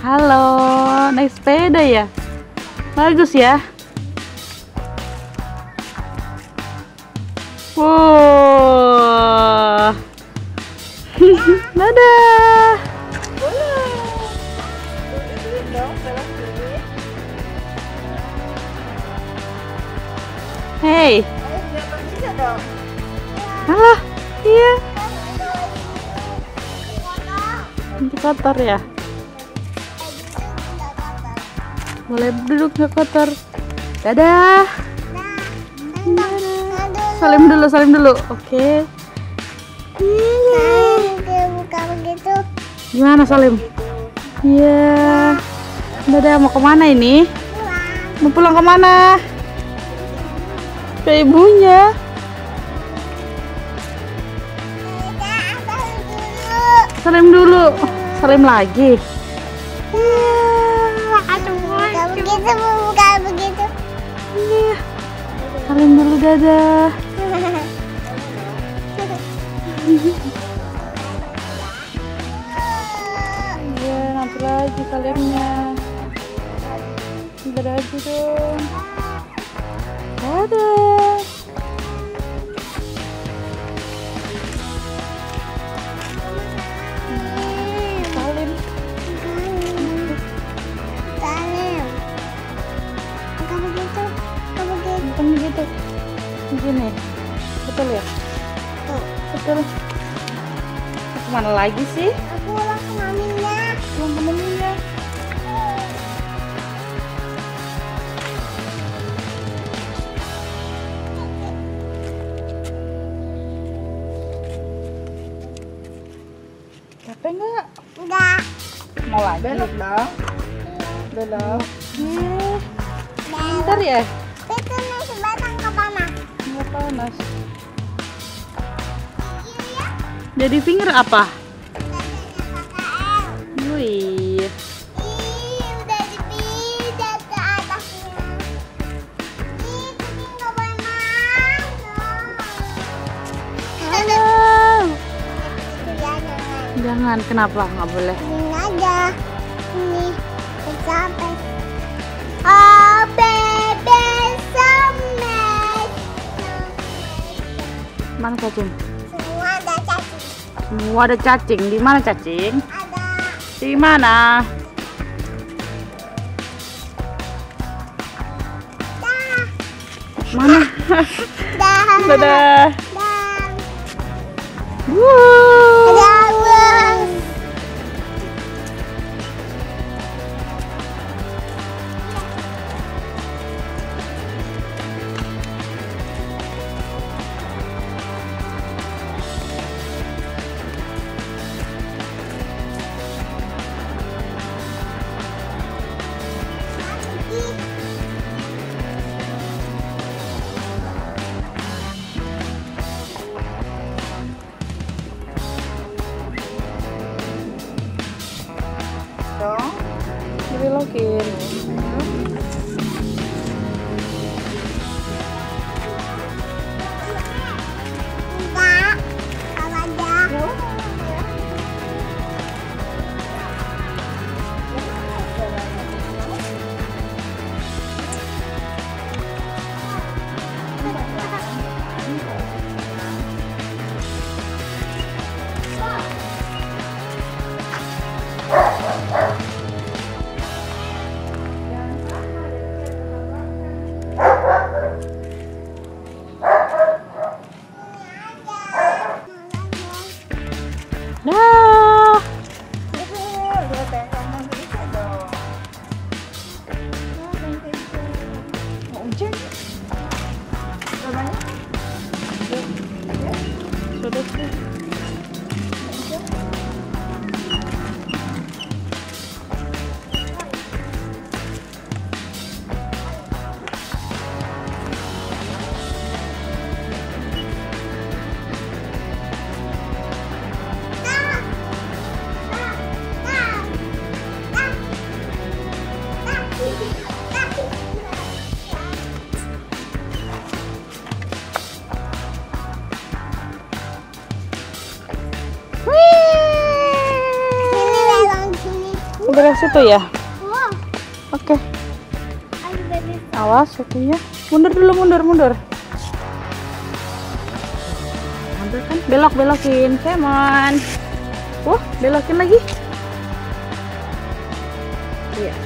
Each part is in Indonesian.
Halo, naik sepeda ya? Bagus ya. Wow. Dadah. Hey. Halo. Iya. Nanti kotor ya. Boleh duduk nggak kotor. Dadah. Salim dulu. Oke. Buka begitu. Gimana Salim? Iya. Dadah, mau kemana ini? Mau pulang kemana? Ke ibunya. Salim dulu. Salim lagi. Buka begitu. Iya. Salim dulu, dadah. Iya, nanti lagi salimnya. Dadah aja dong. Dadah. Salim. Bukan begitu. Begini. Betul ya? Betul. Kemana lagi sih? Aku ulang ke maminya. Pulang ke maminya. Capek nggak? Enggak. Mau lagi? Belok dong. Belok. Bentar ya? Itu nih sebatang kepala. Nggak panas. Jadi finger apa? Wih. Udah dipijat ke atasnya. Kucing nggak boleh masuk. Halo. Jangan. Jangan, kenapa nggak boleh? Ini aja. Ini sampai. Oh bebe semet. Mana cacing? Semua ada cacing. Semua ada cacing. Di mana cacing? Ada. Di mana? Dah. Mana? Dah. Dadah. Dah. Wuh. Ada uang. Dong. Dibelokin. Enggak. Kalau ada. sebelah situ ya. Wow. Oke. Ayo baby. Awas kakinya. Mundur dulu, mundur. Ambil kan, belokin, come on. Wah, belokin lagi. Iya.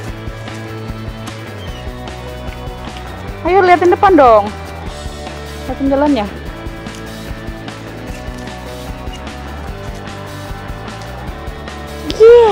Ayo liatin depan dong. Liatin jalannya. Yeah.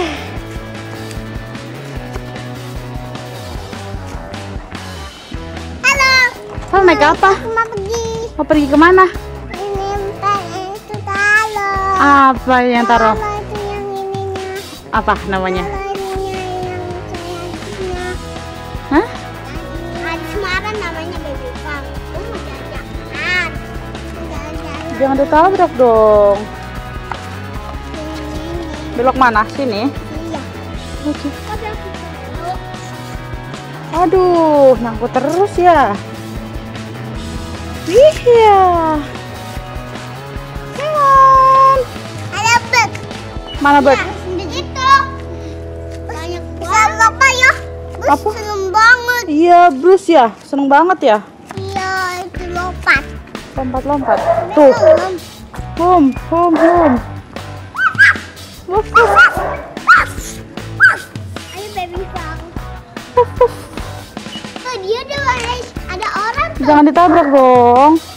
Halo. Halo, naik ke apa? Aku mau pergi. Mau pergi kemana? Ini itu talo. Apa yang taruh? Talo itu yang ininya. Apa namanya? Talo ininya yang sayangnya. Hah? Ada Semarang namanya baby pang. Aku mau jalan-jalan. Jalan-jalan. Jangan ditabrak dong. Ini. Belok mana? Sini. Iya. Oke. Ada aku tahu. Aduh, nyangkut terus ya. Iya. Come on. Ada bed. Mana bird? Itu. Banyak banget. Apa ya? Bus Apa? seneng banget. Iya, Bruce ya. Seneng banget ya. Iya, itu lompat. Lompat. Tuh. Home. Wuf, wuf. Ayo baby pang. Wuf, wuf. Oh, dia ada orang. Jangan ditabrak dong.